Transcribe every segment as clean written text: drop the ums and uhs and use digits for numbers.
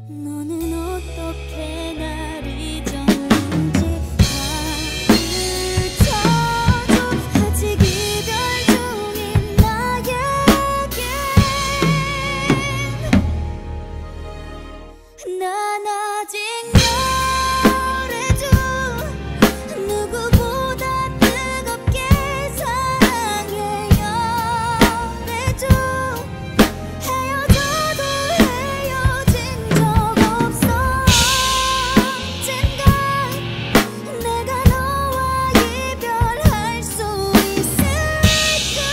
너는 어떻게 날 잊었는지 가르쳐줘. 아직 이별 중인 나에겐 난 아직 열애줘. 누구보다 뜨겁게 사랑해. 열애줘. 헤어져도 헤어진 적 없어. 언젠가 내가 너와 이별할 수 있을까.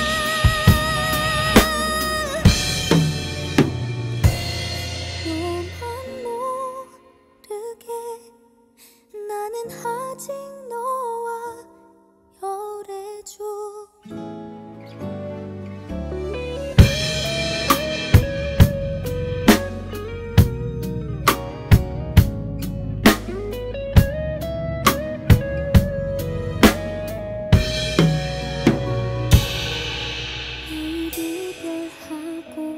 너만 모르게 나는 아직 너와 열애줘. 널 이별하고